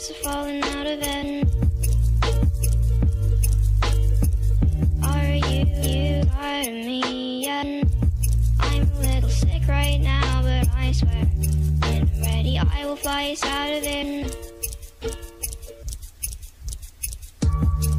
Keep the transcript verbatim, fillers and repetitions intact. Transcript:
thoughts are falling out of bed. Are you, you tired of me yet? I'm a little sick right now, but I swear when I'm ready I will fly us out of it.